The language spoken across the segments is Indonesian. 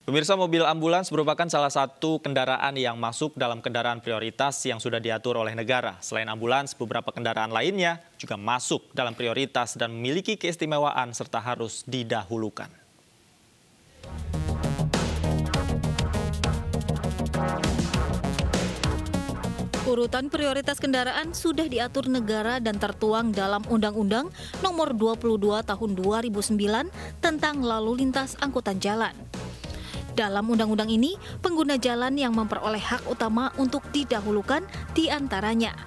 Pemirsa, mobil ambulans merupakan salah satu kendaraan yang masuk dalam kendaraan prioritas yang sudah diatur oleh negara. Selain ambulans, beberapa kendaraan lainnya juga masuk dalam prioritas dan memiliki keistimewaan serta harus didahulukan. Urutan prioritas kendaraan sudah diatur negara dan tertuang dalam Undang-Undang Nomor 22 Tahun 2009 tentang Lalu Lintas Angkutan Jalan. Dalam undang-undang ini, pengguna jalan yang memperoleh hak utama untuk didahulukan diantaranya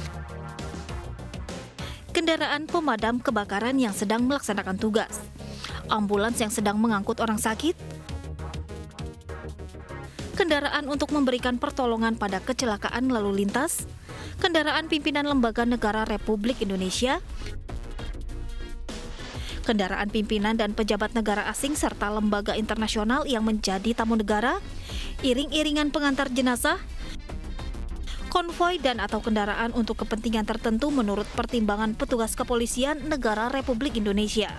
kendaraan pemadam kebakaran yang sedang melaksanakan tugas, ambulans yang sedang mengangkut orang sakit, kendaraan untuk memberikan pertolongan pada kecelakaan lalu lintas, kendaraan pimpinan lembaga negara Republik Indonesia, kendaraan pimpinan dan pejabat negara asing serta lembaga internasional yang menjadi tamu negara, iring-iringan pengantar jenazah, konvoi dan atau kendaraan untuk kepentingan tertentu menurut pertimbangan petugas kepolisian negara Republik Indonesia.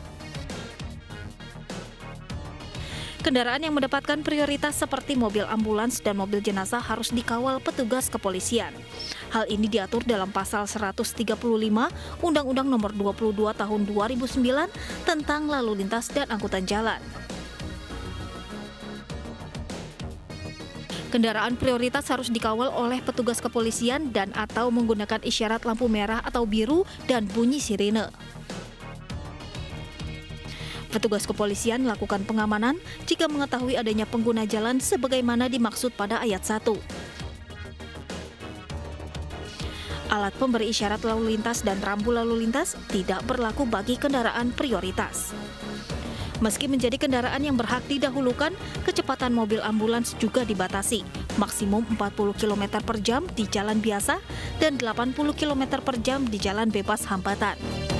Kendaraan yang mendapatkan prioritas seperti mobil ambulans dan mobil jenazah harus dikawal petugas kepolisian. Hal ini diatur dalam pasal 135 Undang-Undang Nomor 22 Tahun 2009 tentang Lalu Lintas dan Angkutan Jalan. Kendaraan prioritas harus dikawal oleh petugas kepolisian dan atau menggunakan isyarat lampu merah atau biru dan bunyi sirene. Petugas kepolisian melakukan pengamanan jika mengetahui adanya pengguna jalan sebagaimana dimaksud pada ayat 1. Alat pemberi isyarat lalu lintas dan rambu lalu lintas tidak berlaku bagi kendaraan prioritas. Meski menjadi kendaraan yang berhak didahulukan, kecepatan mobil ambulans juga dibatasi, maksimum 40 km per jam di jalan biasa dan 80 km per jam di jalan bebas hambatan.